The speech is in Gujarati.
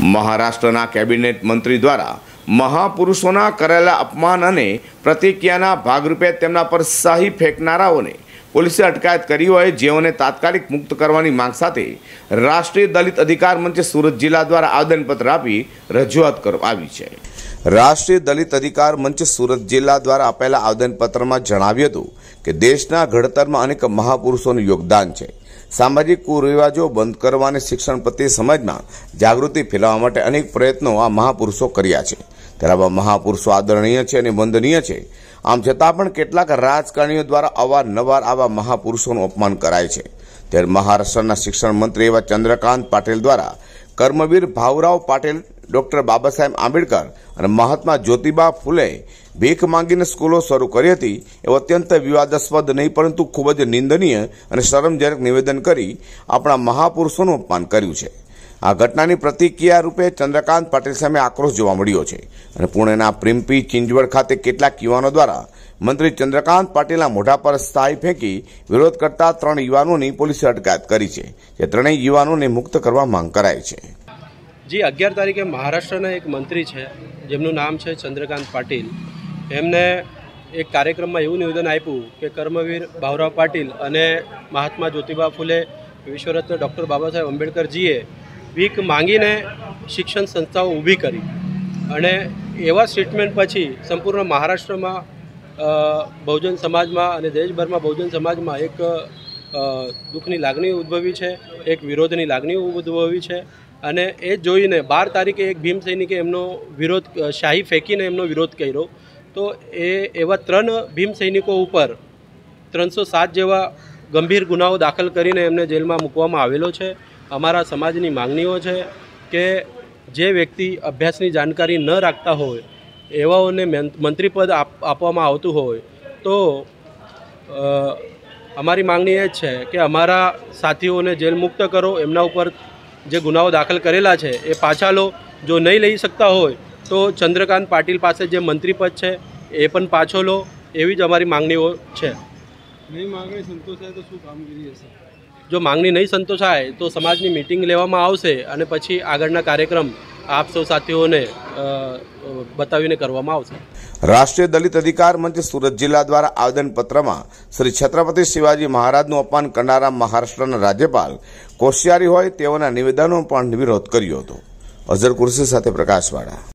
મહારાષ્ટ્રના કેબિનેટ મંત્રી દ્વારા મહાપુરુષોના કરેલા અપમાન અને પ્રતિક્રિયાના ભાગરૂપે તેમના પર શાહી ફેંકનારાઓને પોલીસે અટકાયત કરી હોય, જેઓને તાત્કાલિક મુક્ત કરવાની માંગ સાથે રાષ્ટ્રીય દલિત અધિકાર મંચ સુરત જિલ્લા દ્વારા આવેદનપત્ર આપી રજૂઆત કરવામાં આવી છે। રાષ્ટ્રીય દલિત અધિકાર મંચ સુરત જિલ્લા દ્વારા આપેલા આવેદનપત્રમાં જણાવ્યું હતું કે દેશના ઘડતરમાં અનેક મહાપુરુષોનું યોગદાન છે। સામાજિક કુરિવાજો બંધ કરવા અને શિક્ષણ પ્રત્યે સમાજમાં જાગૃતિ ફેલાવવા માટે અનેક પ્રયત્નો આ મહાપુરુષો કર્યા છે। ત્યારે આવા મહાપુરુષો આદરણીય છે અને વંદનીય છે। આમ છતાં પણ કેટલાક રાજકારણીઓ દ્વારા અવારનવાર આવા મહાપુરુષોનું અપમાન કરાય છે। ત્યારે મહારાષ્ટ્રના શિક્ષણ મંત્રી એવા ચંદ્રકાંત પાટીલ દ્વારા કર્મવીર ભાઉરાવ પાટીલ, ડોક્ટર બાબા સાહેબ આંબેડકર અને મહાત્મા જ્યોતિબા ફૂલે ભીખ માંગીને સ્કૂલો શરૂ કરી હતી એવું અત્યંત વિવાદાસ્પદ નહીં પરંતુ ખૂબ જ નિંદનીય અને શરમજનક નિવેદન કરી આપણા મહાપુરુષોનું અપમાન કર્યું છે। આ ઘટનાની પ્રતિક્રિયા રૂપે ચંદ્રકાંત પાટીલ સામે આક્રોશ જોવા મળ્યો છે અને પુણેના પ્રિમ્પી ચિંચવડ ખાતે કેટલાક યુવાનો દ્વારા મંત્રી ચંદ્રકાંત પાટીલના મોઢા પર સ્થાયી ફેંકી વિરોધ કરતા 3 યુવાનોની પોલીસે અટકાયત કરી છે, જે ત્રણેય યુવાનોને મુક્ત કરવા માંગ કરાઈ છે। जी 11 तारीखे महाराष्ट्રના એક મંત્રી છે જેમનું નામ છે ચંદ્રકાંત પાટીલ। એમને એક કાર્યક્રમમાં એવું નિવેદન આપ્યું કે કર્મવીર ભાઉરાવ પાટીલ અને મહાત્મા જ્યોતિબા ફૂલે, વિશ્વરત્ન ડૉક્ટર બાબા સાહેબ આંબેડકરજીએ ભીખ માંગીને શિક્ષણ સંસ્થાઓ ઊભી કરી અને એવા સ્ટેટમેન્ટ પછી સંપૂર્ણ મહારાષ્ટ્રમાં બહુજન સમાજમાં અને દેશભરમાં બહુજન સમાજમાં એક દુઃખની લાગણી ઉદ્ભવી છે, એક વિરોધની લાગણી ઉદ્ભવી છે। અને એ જોઈને 12 તારીખે એક ભીમ સૈનિકે એમનો વિરોધ શાહી ફેંકીને એમનો વિરોધ કર્યો, તો એવા 3 ભીમ સૈનિકો ઉપર 307 જેવા ગંભીર ગુનાઓ દાખલ કરીને એમને જેલમાં મૂકવામાં આવેલો છે। અમારા સમાજની માંગણીઓ છે કે જે વ્યક્તિ અભ્યાસની જાણકારી ન રાખતા હોય એવાઓને મંત્રીપદ આપવામાં આવતું હોય તો અમારી માંગણી એ જ છે કે અમારા સાથીઓને જેલ મુક્ત કરો, એમના ઉપર જે ગુનાઓ દાખલ કરેલા છે એ પાછા લો। જો નહીં લઈ શકતા હોય તો ચંદ્રકાંત પાટીલ પાસે જે મંત્રીપદ છે એ પણ પાછો લો, એવી જ અમારી માંગણીઓ છે। નહીં માંગણી સંતોષાય તો શું કામગીરી હશે? જો માંગણી નહીં સંતોષાય તો સમાજની મીટિંગ લેવામાં આવશે અને પછી આગળના કાર્યક્રમ આપ સૌ સાથીઓને બતાવીને કરવામાં આવશે। રાષ્ટ્રીય દલિત અધિકાર મંચ સુરત જિલ્લા દ્વારા આવેદનપત્રમાં શ્રી છત્રપતિ શિવાજી મહારાજનું અપમાન કરનારા મહારાષ્ટ્રના રાજ્યપાલ કોશ્યારી હોય તેઓના નિવેદનો પણ વિરોધ કર્યો હતો। અઝર કુર્સી સાથે પ્રકાશવાળા।